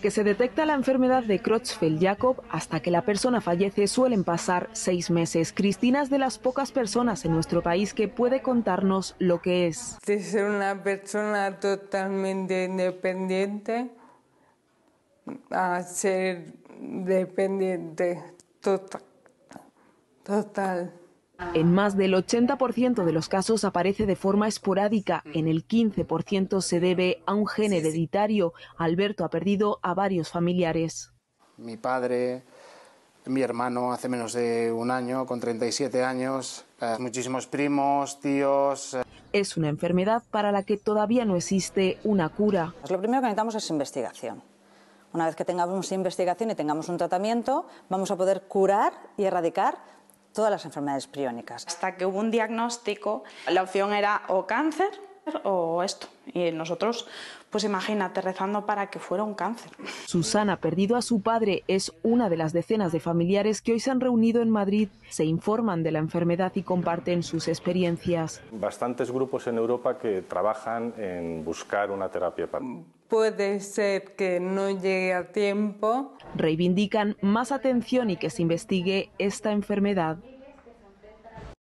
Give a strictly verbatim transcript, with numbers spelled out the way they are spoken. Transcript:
que se detecta la enfermedad de Creutzfeldt-Jakob hasta que la persona fallece suelen pasar seis meses. Cristina es de las pocas personas en nuestro país que puede contarnos lo que es. De ser una persona totalmente independiente a ser dependiente total. total. En más del ochenta por ciento de los casos aparece de forma esporádica, en el quince por ciento se debe a un gen hereditario. Alberto ha perdido a varios familiares. Mi padre, mi hermano hace menos de un año, con treinta y siete años, eh, muchísimos primos, tíos. Eh. Es una enfermedad para la que todavía no existe una cura. Pues lo primero que necesitamos es investigación. Una vez que tengamos investigación y tengamos un tratamiento, vamos a poder curar y erradicar todas las enfermedades priónicas. Hasta que hubo un diagnóstico, la opción era o cáncer o esto. Y nosotros, pues imagínate, rezando para que fuera un cáncer. Susana ha perdido a su padre. Es una de las decenas de familiares que hoy se han reunido en Madrid. Se informan de la enfermedad y comparten sus experiencias. Bastantes grupos en Europa que trabajan en buscar una terapia para... Puede ser que no llegue a tiempo. Reivindican más atención y que se investigue esta enfermedad.